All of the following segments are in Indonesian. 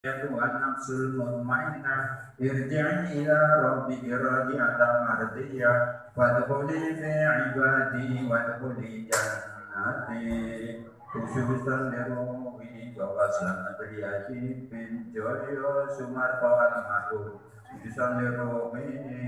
Tuhan nafsul mutmainnah irji'i ila rabbiki radiyatan mardiyah fadkhuli fi ibadi wadkhuli jannati khususan liruhi kawasan priyasi bin joyo sumarto al-mahur khususan liruhi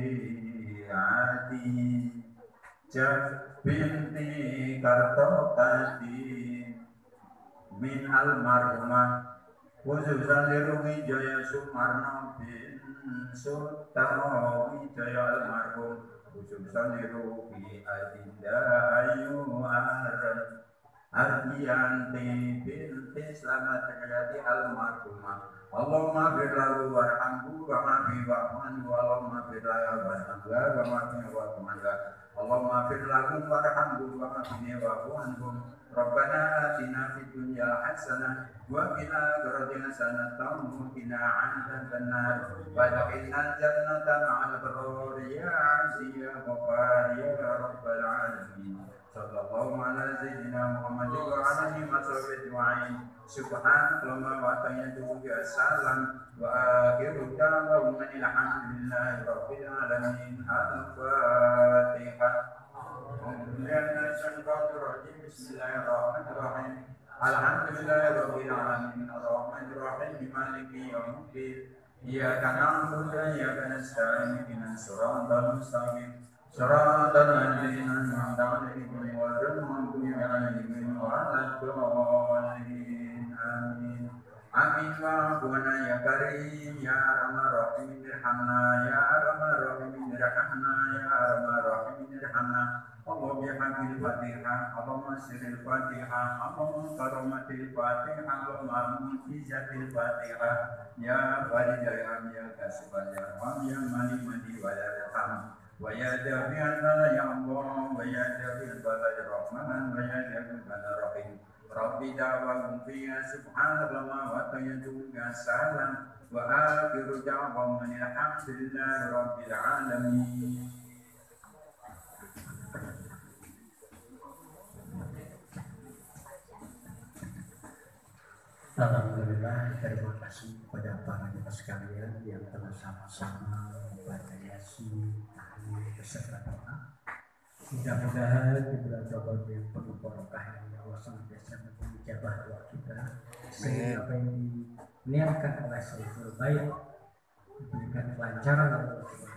hati jak binti kartopati min al-marhumah khususan liruhi jaya Sumarno bin Sutawi jaya almarhum khususan liruhi adinda ayu Ardianti binti selamat terjadi almarhumah Allahumma firlahu warhamhu wa mafi wa manhu Allahumma firlahu warhamhu wa mafi wa manhu Allahumma firlahu warhamhu wa mafi wa manhu Rabbana atina fid dunya hasanah wa qina adzaban hasanah wa qina adzaban nar wa adkhilna jannata ma'al abrar ya aziz ya ghaffar ya rabbal alamin sallallahu ala sayyidina Muhammad wa ala alihi wa sahbihi ajma'in subhanallah wa ta'ala salam wa akhiru da'wana alhamdulillahi rabbil alamin al-fatihah Bismillahirrahmanirrahim. Alhamdulillahirabbil alamin arrahmanir rahim maliki yaumiddin. Iyyaka na'budu wa iyyaka nasta'in ihdinas siratal mustaqim. Siratal ladzina an'amta 'alaihim ghairil maghdubi 'alaihim waladdallin. Amin. Amin wa rabbana ya karim ya arhamar rahimin irhamna ya arhamar rahimin irhamna ya arhamar rahimin irhamna Allah bihamdil fatihah Allahumma siril fatihah Allahumma karomatil fatihah Allahumma mujizatil fatihah ya barijayam ya kasibal ya ram ya mani mani wa ya raham wa ya dafi'al bala ya Allah wa ya dafi'al bala ya rahman wa ya dafi'al bala rahim Rabbi da'wahum fiya subhanallah wa tayyatuka salam wa akhiru da'wahum alhamdulillahi rabbil alamin. Alhamdulillah, terima kasih kepada para kita sekalian yang telah sama-sama membaca Yasin, tahlil, beserta doa. Mudah-mudahan di bulan Ramadan yang penuh barokah ini Allah senantiasa menjabah doa kita, sehingga apa yang diniatkan oleh Sayyidul Bait diberikan kelancaran oleh Allah